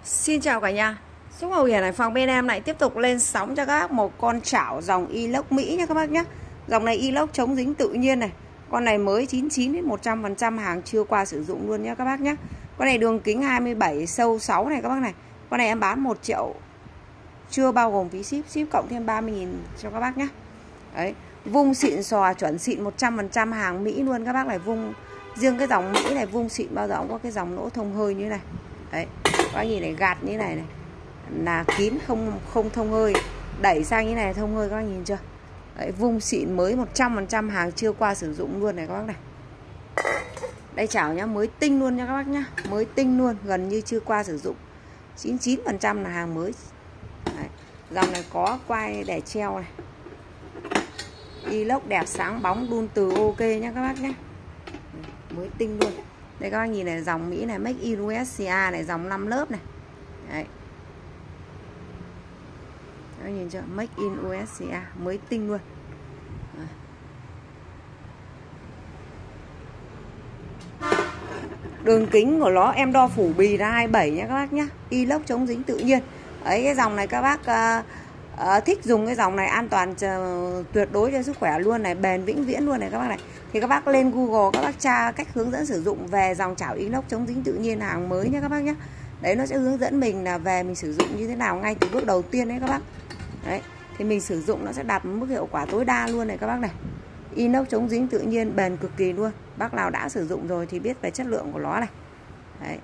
Xin chào cả nhà. Shop Hậu Hiển Hải Phòng bên em lại tiếp tục lên sóng cho các bác một con chảo dòng inox Mỹ nha các bác nhé. Dòng này inox chống dính tự nhiên này. Con này mới 99 đến 100% hàng chưa qua sử dụng luôn nhé các bác nhé. Con này đường kính 27 sâu 6 này các bác này. Con này em bán 1 triệu chưa bao gồm phí ship, ship cộng thêm 30.000 cho các bác nhé. Đấy, vung xịn xò chuẩn xịn 100% hàng Mỹ luôn các bác này. Vung riêng cái dòng Mỹ này vung xịn bao giờ cũng có cái dòng lỗ thông hơi như thế này. Đấy, các bác nhìn này, gạt như thế này này là kín, không thông hơi, đẩy sang như này thông hơi, các bác nhìn chưa? Đấy, vung xịn mới 100% hàng chưa qua sử dụng luôn này các bác này. Đây chảo nhá, mới tinh luôn nha các bác nhá, mới tinh luôn, gần như chưa qua sử dụng, 99% là hàng mới. Đấy, dòng này có quai để treo này, inox đẹp sáng bóng, đun từ ok nhá các bác nhá, mới tinh luôn. Đây các bác nhìn này, dòng Mỹ này, Make in USA này, dòng 5 lớp này. Đấy, các bác nhìn chưa, Make in USA mới tinh luôn. Đấy. Đường kính của nó em đo phủ bì là 27 nha các bác nhá, inox chống dính tự nhiên. Ấy, cái dòng này các bác thích dùng cái dòng này, an toàn tuyệt đối cho sức khỏe luôn này, bền vĩnh viễn luôn này các bác này. Thì các bác lên Google các bác tra cách hướng dẫn sử dụng về dòng chảo inox chống dính tự nhiên hàng mới nhé các bác nhé. Đấy, nó sẽ hướng dẫn mình là về mình sử dụng như thế nào ngay từ bước đầu tiên đấy các bác. Đấy, thì mình sử dụng nó sẽ đạt mức hiệu quả tối đa luôn này các bác này. Inox chống dính tự nhiên, bền cực kỳ luôn. Bác nào đã sử dụng rồi thì biết về chất lượng của nó này. Đấy,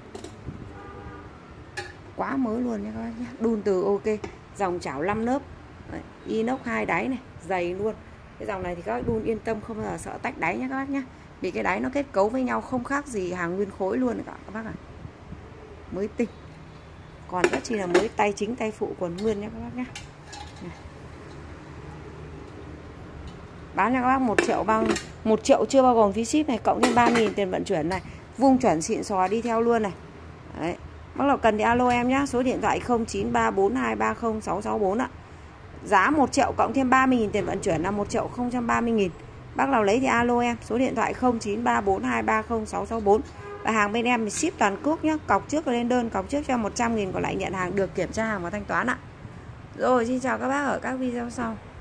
quá mới luôn nha các bác nhé. Đun từ ok, dòng chảo 5 lớp. Đấy, inox 2 đáy này, dày luôn. Cái dòng này thì các bác đun yên tâm, không bao giờ sợ tách đáy nhé các bác nhé. Vì cái đáy nó kết cấu với nhau không khác gì hàng nguyên khối luôn này các bác ạ. Mới tinh, còn rất chi là mới, tay chính tay phụ còn nguyên nhé các bác nhé. Bán cho các bác 1 triệu chưa bao gồm phí ship này, cộng thêm 3.000 tiền vận chuyển này, vung chuẩn xịn xò đi theo luôn này. Đấy, bác nào cần thì alo em nhá, số điện thoại 0934230664 ạ. Giá 1 triệu cộng thêm 30.000 tiền vận chuyển là 1.030.000. Bác nào lấy thì alo em, số điện thoại 0934230664. Và hàng bên em thì ship toàn quốc nhá, cọc trước lên đơn, cọc trước cho 100.000, còn lại nhận hàng được kiểm tra hàng và thanh toán ạ. Rồi, xin chào các bác ở các video sau.